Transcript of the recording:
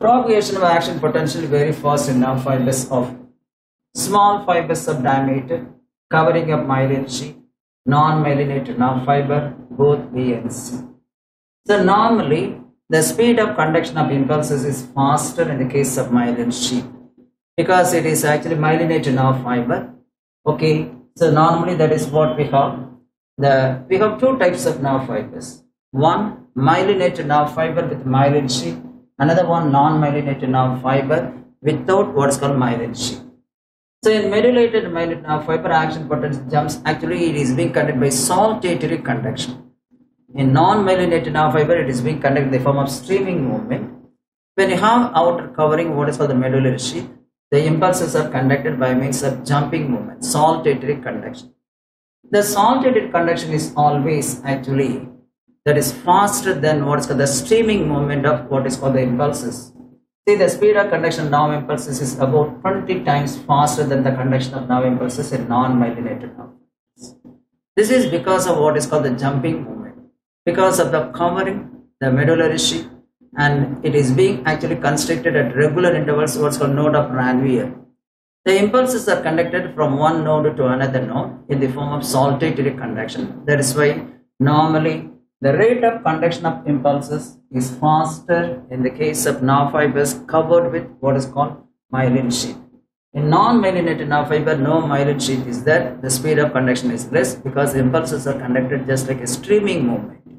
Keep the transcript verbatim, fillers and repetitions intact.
Propagation of action potentially very fast in nerve fibers of small fibers of diameter covering up myelin sheath, non-myelinated nerve fiber, both B and C. So normally the speed of conduction of impulses is faster in the case of myelin sheath because it is actually myelinated nerve fiber. Okay, so normally that is what we have. The we have two types of nerve fibers. One myelinated nerve fiber with myelin sheath, another one non-myelinated nerve fiber without what's called myelin sheath. So in mediated myelinated nerve fiber, action potential jumps actually it is being conducted by saltatory conduction. In non-myelinated nerve fiber, it is being conducted in the form of streaming movement. When you have outer covering what is called the medullary sheath, the impulses are conducted by means of jumping movement, saltatory conduction. The saltatory conduction is always actually that is faster than what is called the streaming movement of what is called the impulses. See, the speed of conduction of nerve impulses is about twenty times faster than the conduction of nerve impulses in non-myelinated nerve fibers. This is because of what is called the jumping movement, because of the covering, the medullary sheath, and it is being actually constricted at regular intervals, what's called node of Ranvier. The impulses are conducted from one node to another node in the form of saltatory conduction. That is why normally the rate of conduction of impulses is faster in the case of nerve fibers covered with what is called myelin sheath. In non-myelinated nerve fiber, no myelin sheath is there. The speed of conduction is less because the impulses are conducted just like a streaming movement.